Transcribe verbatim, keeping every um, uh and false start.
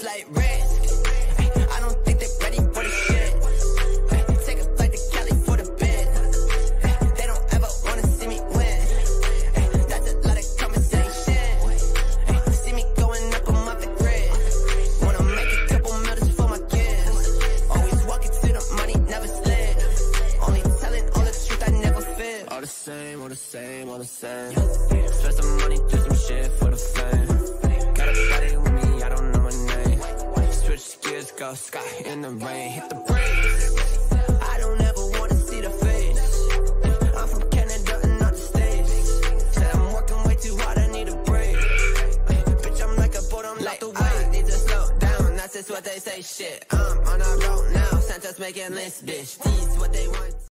like risk. I don't think they're ready for the shit. Take a flight to Cali for the biz. They don't ever wanna see me win. That's a lot of conversation. See me going up, I'm off the grid. Wanna make a couple millions for my kids. Always walking to the money, never slip. Only telling all the truth, I never fib. All the same, all the same, all the same. Spend some money, do some shit for the fame. Got a body with me, I don't know my name. Switch gears, go sky in the rain. Hit the brakes. I don't ever wanna see the face. I'm from Canada and not the States. Said I'm working way too hard, I need a break. Bitch, I'm like a boat, I'm like the way. I need to slow down, that's just what they say, shit. I'm on a road now, Santa's making lists, bitch. These what they want.